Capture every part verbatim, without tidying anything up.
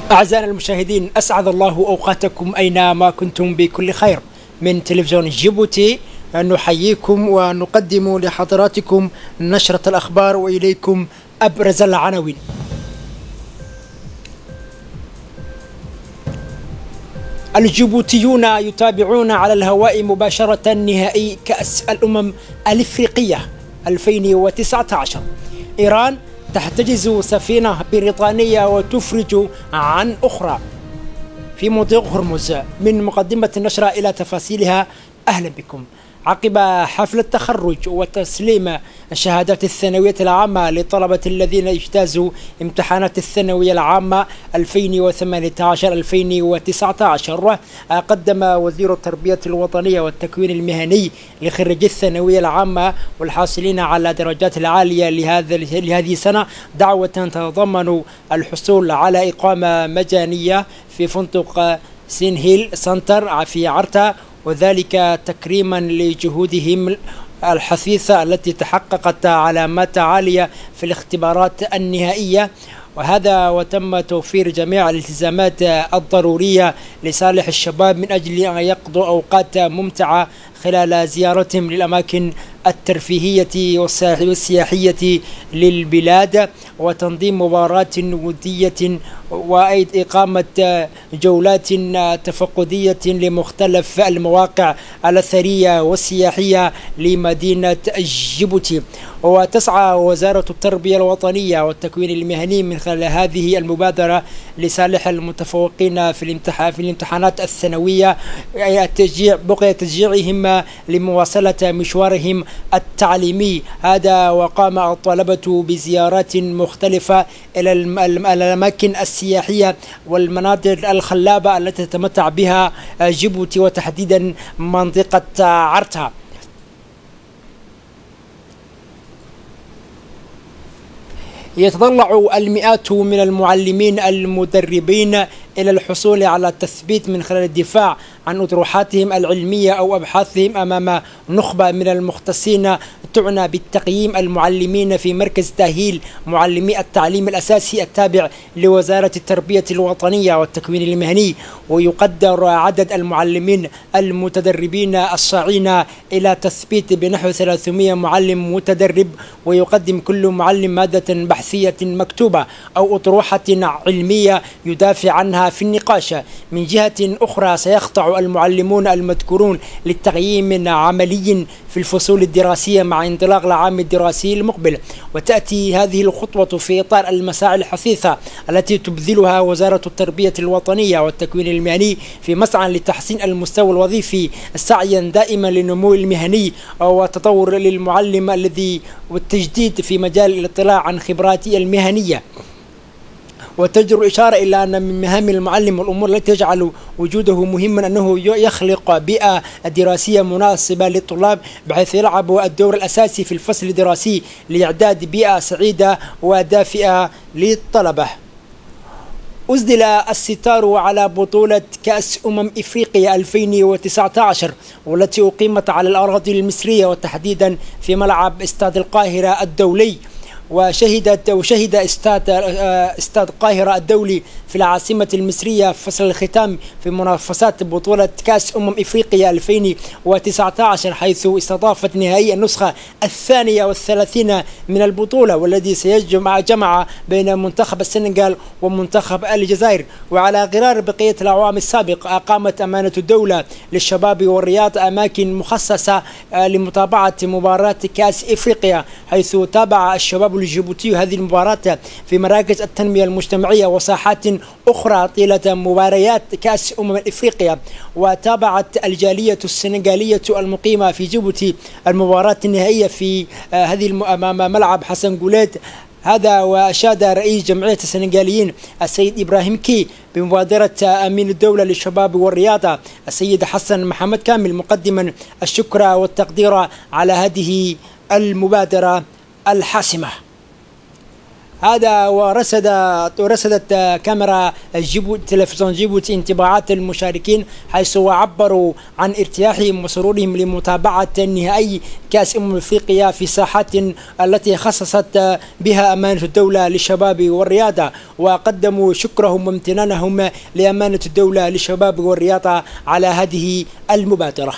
أعزائنا المشاهدين، أسعد الله أوقاتكم أينما كنتم بكل خير. من تلفزيون جيبوتي نحييكم ونقدم لحضراتكم نشرة الأخبار وإليكم أبرز العناوين. الجيبوتيون يتابعون على الهواء مباشرة نهائي كأس الأمم الإفريقية ألفين وتسعة عشر. إيران تحتجز سفينة بريطانية وتفرج عن أخرى في مضيق هرمز. من مقدمة النشرة إلى تفاصيلها، أهلا بكم. عقب حفل التخرج وتسليم الشهادات الثانوية العامة للطلبة الذين اجتازوا امتحانات الثانوية العامة ألفين وثمانية عشر ألفين وتسعة عشر، قدم وزير التربية الوطنية والتكوين المهني لخريجي الثانوية العامة والحاصلين على درجات العالية لهذا لهذه السنة دعوة تتضمن الحصول على إقامة مجانية في فندق سين هيل سنتر في عرتا، وذلك تكريما لجهودهم الحثيثة التي تحققت علامات عالية في الاختبارات النهائية. وهذا وتم توفير جميع الالتزامات الضرورية لصالح الشباب من أجل أن يقضوا أوقات ممتعة خلال زيارتهم للأماكن الترفيهية والسياحية للبلاد، وتنظيم مباريات ودية وإقامة جولات تفقدية لمختلف المواقع الأثرية والسياحية لمدينة جيبوتي. وتسعى وزارة التربية الوطنية والتكوين المهني من خلال هذه المبادرة لصالح المتفوقين في الامتحان في الامتحانات الثانوية التشجيع بقي تشجيعهم لمواصلة مشوارهم التعليمي. هذا وقام الطلبة بزيارات مختلفة إلى الأماكن السياحية والمناطق الخلابة التي تتمتع بها جيبوتي وتحديدا منطقة عرتا. يتطلع المئات من المعلمين المدربين إلى الحصول على التثبيت من خلال الدفاع عن أطروحاتهم العلمية أو أبحاثهم أمام نخبة من المختصين تعنى بالتقييم المعلمين في مركز تأهيل معلمي التعليم الأساسي التابع لوزارة التربية الوطنية والتكوين المهني. ويقدر عدد المعلمين المتدربين الساعين إلى تثبيت بنحو ثلاثمئة معلم متدرب، ويقدم كل معلم مادة بحثية مكتوبة أو أطروحة علمية يدافع عنها في النقاش. من جهة أخرى، سيخضع المعلمون المذكورون للتقييم عملي في الفصول الدراسية مع انطلاق العام الدراسي المقبل. وتأتي هذه الخطوة في إطار المساعي الحثيثة التي تبذلها وزارة التربية الوطنية والتكوين المهني في مسعى لتحسين المستوى الوظيفي، سعيا دائما للنمو المهني وتطور للمعلم الذي والتجديد في مجال الاطلاع عن خبراته المهنية. وتجدر الإشارة إلى أن من مهام المعلم والأمور التي تجعل وجوده مهما أنه يخلق بيئة دراسية مناسبة للطلاب بحيث يلعب الدور الأساسي في الفصل الدراسي لإعداد بيئة سعيدة ودافئة للطلبة. أسدل الستار على بطولة كأس أمم إفريقيا ألفين وتسعة عشر والتي أقيمت على الأراضي المصرية وتحديدا في ملعب استاد القاهرة الدولي. وشهدت وشهد استاد استاد القاهرة الدولي في العاصمة المصرية فصل الختام في منافسات بطولة كأس أمم إفريقيا ألفين وتسعة عشر، حيث استضافت نهائي النسخة الثانية والثلاثين من البطولة، والذي سيجمع جمع بين منتخب السنغال ومنتخب الجزائر. وعلى غرار بقية الأعوام السابقة، أقامت أمانة الدولة للشباب والرياضة أماكن مخصصة لمتابعة مباراة كأس إفريقيا، حيث تابع الشباب الجيبوتي هذه المباراة في مراكز التنمية المجتمعية وساحات أخرى طيلة مباريات كأس أمم إفريقيا. وتابعت الجالية السنغالية المقيمة في جيبوتي المباراة النهائية في هذه أمام ملعب حسن جوليد. هذا وأشاد رئيس جمعية السنغاليين السيد إبراهيم كي بمبادرة أمين الدولة للشباب والرياضة السيد حسن محمد كامل، مقدما الشكر والتقدير على هذه المبادرة الحاسمة. هذا ورصد ورصدت كاميرا جيبوتي تلفزيون جيبوتي انطباعات المشاركين، حيث عبروا عن ارتياحهم وسرورهم لمتابعة نهائي كأس أمم أفريقيا في ساحات التي خصصت بها أمانة الدولة للشباب والرياضة، وقدموا شكرهم وامتنانهم لأمانة الدولة للشباب والرياضة على هذه المبادرة.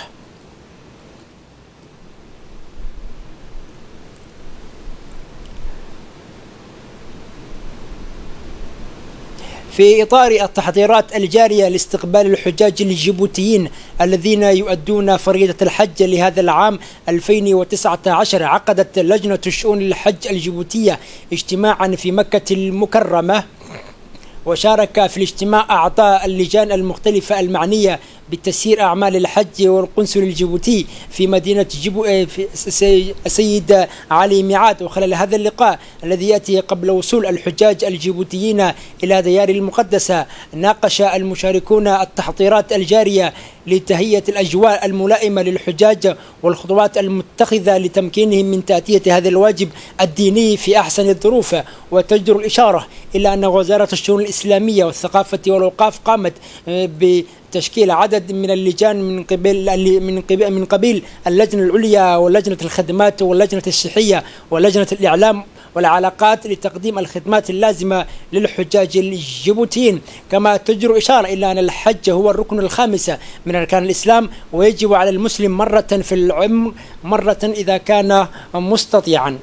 في إطار التحضيرات الجارية لاستقبال الحجاج الجيبوتيين الذين يؤدون فريضة الحج لهذا العام ألفين وتسعة عشر، عقدت لجنة شؤون الحج الجيبوتية اجتماعا في مكة المكرمة، وشارك في الاجتماع أعضاء اللجان المختلفة المعنية بتسيير أعمال الحج والقنصل الجيبوتي في مدينة جيبو في السيد علي ميعاد. وخلال هذا اللقاء الذي يأتي قبل وصول الحجاج الجيبوتيين إلى ديار المقدسة، ناقش المشاركون التحضيرات الجارية لتهيئة الأجواء الملائمة للحجاج والخطوات المتخذة لتمكينهم من تأدية هذا الواجب الديني في أحسن الظروف. وتجدر الإشارة إلى أن وزارة الشؤون الإسلامية والثقافة والأوقاف قامت ب تشكيل عدد من اللجان من قبل من قبل من قبيل اللجنة العليا ولجنة الخدمات واللجنة الصحية ولجنة الإعلام والعلاقات لتقديم الخدمات اللازمة للحجاج الجيبوتيين. كما تجر إشارة إلى أن الحج هو الركن الخامس من أركان الإسلام، ويجب على المسلم مرة في العمر مرة إذا كان مستطيعا.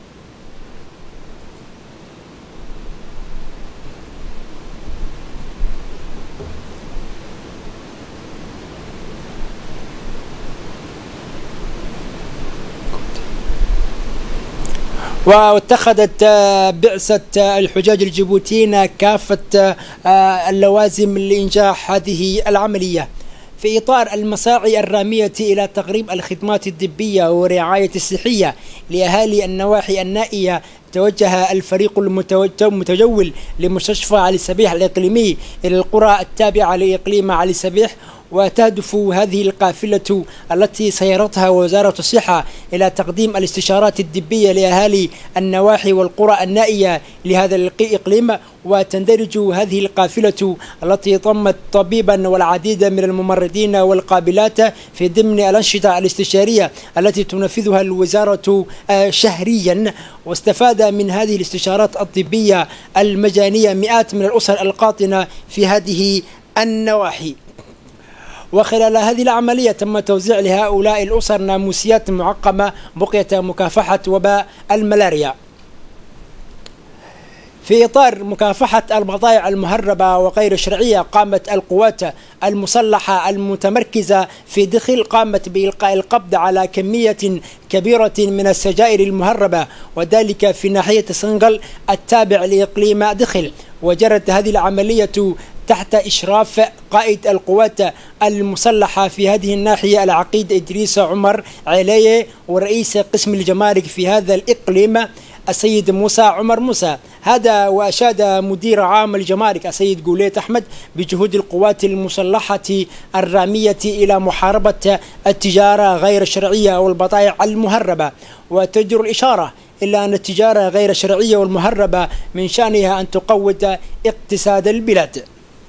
واتخذت بعثة الحجاج الجيبوتيين كافة اللوازم لإنجاح هذه العملية في إطار المساعي الرامية إلى تقريب الخدمات الطبية والرعاية الصحية لأهالي النواحي النائية. توجه الفريق المتجول لمستشفى علي سبيح الإقليمي إلى القرى التابعة لإقليم علي سبيح، وتهدف هذه القافلة التي سيرتها وزارة الصحة إلى تقديم الاستشارات الطبية لأهالي النواحي والقرى النائية لهذا الإقليم. وتندرج هذه القافلة التي ضمت طبيبا والعديد من الممرضين والقابلات في ضمن الأنشطة الاستشارية التي تنفذها الوزارة شهريا. واستفاد من هذه الاستشارات الطبية المجانية مئات من الأسر القاطنة في هذه النواحي. وخلال هذه العملية تم توزيع لهؤلاء الأسر ناموسيات معقمة بقية مكافحة وباء الملاريا. في إطار مكافحة البضائع المهربة وغير الشرعية، قامت القوات المسلحة المتمركزة في دخل قامت بإلقاء القبض على كمية كبيرة من السجائر المهربة، وذلك في ناحية سنغل التابع لإقليم دخل. وجرت هذه العملية تحت إشراف قائد القوات المسلحة في هذه الناحية العقيد إدريس عمر عليه، ورئيس قسم الجمارك في هذا الإقليم السيد موسى عمر موسى. هذا وأشاد مدير عام الجمارك السيد جوليت أحمد بجهود القوات المسلحة الرامية إلى محاربة التجارة غير الشرعية والبضائع المهربة. وتجر الإشارة إلا أن التجارة غير الشرعية والمهربة من شأنها أن تقوض اقتصاد البلاد.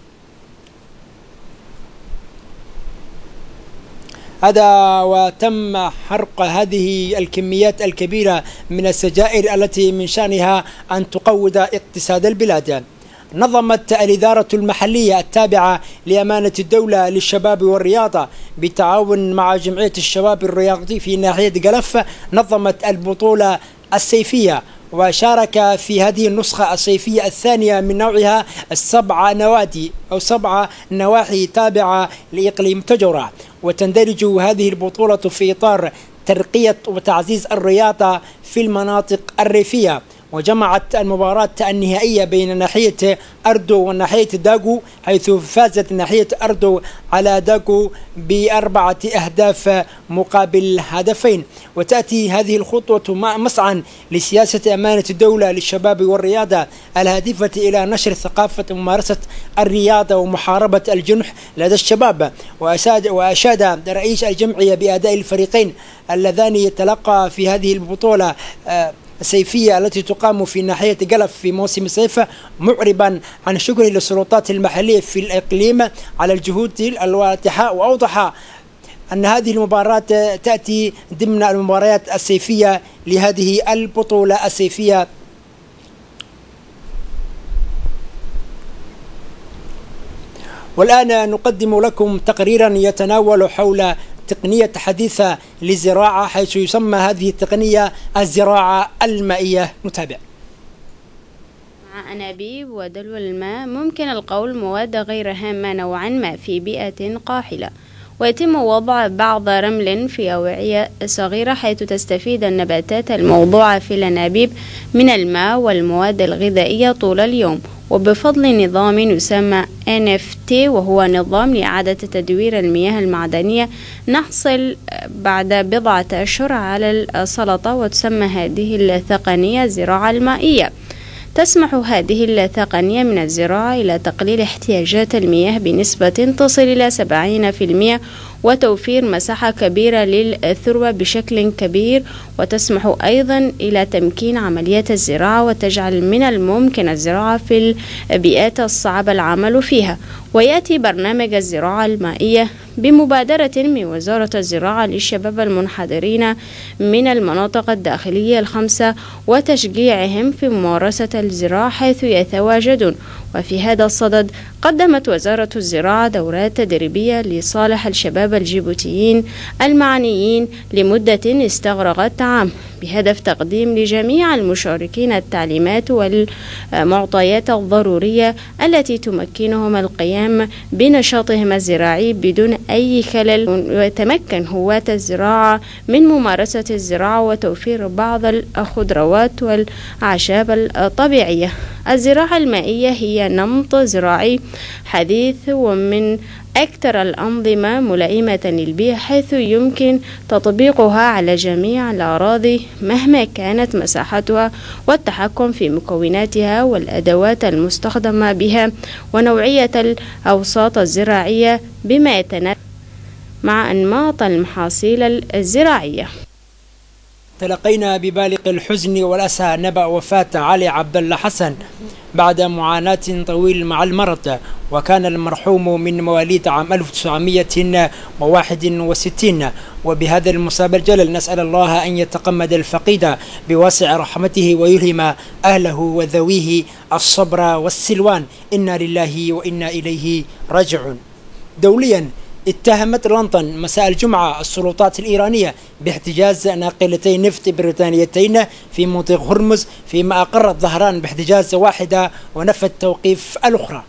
هذا وتم حرق هذه الكميات الكبيرة من السجائر التي من شأنها أن تقوض اقتصاد البلاد. نظمت الإدارة المحلية التابعة لأمانة الدولة للشباب والرياضة بالتعاون مع جمعية الشباب الرياضي في ناحية قلف نظمت البطولة الصيفية، وشارك في هذه النسخة الصيفية الثانية من نوعها السبع نوادي أو سبع نواحي تابعة لإقليم تجورة. وتندرج هذه البطولة في إطار ترقية وتعزيز الرياضة في المناطق الريفية. وجمعت المباراة النهائية بين ناحية أردو وناحية داغو، حيث فازت ناحية أردو على داغو بأربعة أهداف مقابل هدفين. وتأتي هذه الخطوة مسعى لسياسة أمانة الدولة للشباب والرياضة الهادفة إلى نشر ثقافة ممارسة الرياضة ومحاربة الجنح لدى الشباب. وأشاد, وأشاد رئيس الجمعية بأداء الفريقين اللذان يتلقى في هذه البطولة السيفية التي تقام في ناحية قلف في موسم الصيف، معربا عن شكره للسلطات المحلية في الإقليم على الجهود الواضحة، وأوضح أن هذه المباراة تأتي ضمن المباريات السيفية لهذه البطولة السيفية. والآن نقدم لكم تقريرا يتناول حول تقنية حديثة للزراعة، حيث يسمى هذه التقنية الزراعة المائية. نتابع. مع أنابيب ودلو الماء ممكن القول مواد غير هامة نوعا ما في بيئة قاحلة، ويتم وضع بعض رمل في أوعية صغيرة حيث تستفيد النباتات الموضوعة في الأنابيب من الماء والمواد الغذائية طول اليوم، وبفضل نظام يسمى إن إف تي وهو نظام لإعادة تدوير المياه المعدنية، نحصل بعد بضعة أشهر على السلطة. وتسمى هذه التقنية الزراعة المائية. تسمح هذه التقنية من الزراعة إلى تقليل احتياجات المياه بنسبة تصل إلى سبعين بالمئة، وتوفير مساحة كبيرة للثروة بشكل كبير، وتسمح أيضا إلى تمكين عمليات الزراعة وتجعل من الممكن الزراعة في البيئات الصعب العمل فيها. ويأتي برنامج الزراعة المائية بمبادرة من وزارة الزراعة للشباب المنحدرين من المناطق الداخلية الخمسة وتشجيعهم في ممارسة الزراعة حيث يتواجدون. وفي هذا الصدد قدمت وزارة الزراعة دورات تدريبية لصالح الشباب الجيبوتيين المعنيين لمدة استغرقت عام، بهدف تقديم لجميع المشاركين التعليمات والمعطيات الضرورية التي تمكنهم القيام بنشاطهم الزراعي بدون أي خلل، ويتمكن هواة الزراعة من ممارسة الزراعة وتوفير بعض الخضروات والأعشاب الطبيعية. الزراعة المائية هي نمط زراعي حديث ومن أكثر الأنظمة ملائمة للبيئة، حيث يمكن تطبيقها على جميع الأراضي مهما كانت مساحتها، والتحكم في مكوناتها والأدوات المستخدمة بها ونوعية الأوساط الزراعية بما يتناسب مع أنماط المحاصيل الزراعية. تلقينا ببالغ الحزن والأسى نبأ وفاة علي عبد الله حسن بعد معاناة طويلة مع المرض، وكان المرحوم من مواليد عام ألف وتسعمئة وواحد وستين. وبهذا المصاب الجلل نسأل الله أن يتقمد الفقيد بواسع رحمته ويلهم أهله وذويه الصبر والسلوان. إنا لله وإنا إليه راجعون. دوليا، اتهمت لندن مساء الجمعة السلطات الإيرانية باحتجاز ناقلتي نفط بريطانيتين في مضيق هرمز، فيما أقرت ظهران باحتجاز واحدة ونفت توقيف الأخرى.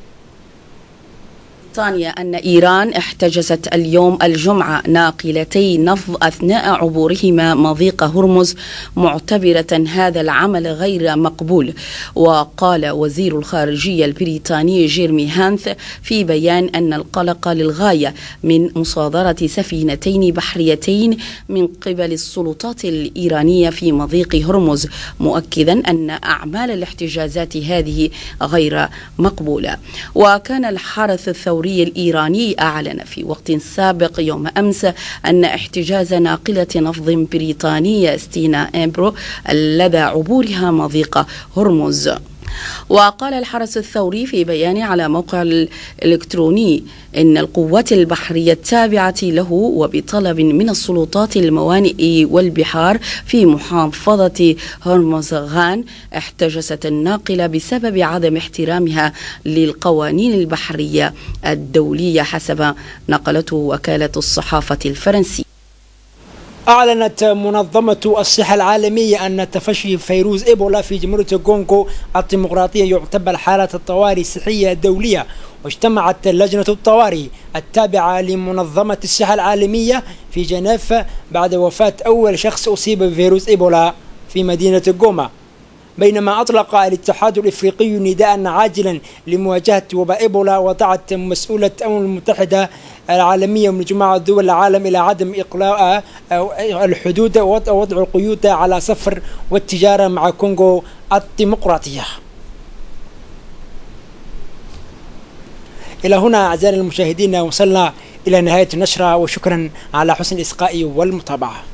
بريطانيا أن إيران احتجزت اليوم الجمعة ناقلتي نفط أثناء عبورهما مضيق هرمز، معتبرة هذا العمل غير مقبول. وقال وزير الخارجية البريطاني جيرمي هانث في بيان أن القلق للغاية من مصادرة سفينتين بحريتين من قبل السلطات الإيرانية في مضيق هرمز، مؤكدا أن أعمال الاحتجازات هذه غير مقبولة. وكان الحرس الثوري الإيراني أعلن في وقت سابق يوم أمس أن احتجاز ناقلة نفط بريطانية ستينا إمبرو لدى عبورها مضيق هرمز. وقال الحرس الثوري في بيان على موقع الإلكتروني إن القوات البحرية التابعة له وبطلب من السلطات الموانئ والبحار في محافظة هرمزغان احتجزت الناقلة بسبب عدم احترامها للقوانين البحرية الدولية، حسب نقلته وكالة الصحافة الفرنسية. أعلنت منظمة الصحة العالمية أن تفشي فيروس إيبولا في جمهورية الكونغو الديمقراطية يعتبر حالة الطوارئ الصحية الدولية. واجتمعت لجنة الطوارئ التابعة لمنظمة الصحة العالمية في جنيف بعد وفاة أول شخص أصيب بفيروس إيبولا في مدينة غوما، بينما أطلق الاتحاد الإفريقي نداء عاجلا لمواجهة وباء إيبولا. وضعت مسؤولة الأمم المتحدة العالمية من جماعة دول العالم إلى عدم إقلاع الحدود ووضع القيود على سفر والتجارة مع كونغو الديمقراطية. إلى هنا أعزائي المشاهدين وصلنا إلى نهاية النشرة، وشكرا على حسن الإصغاء والمتابعة.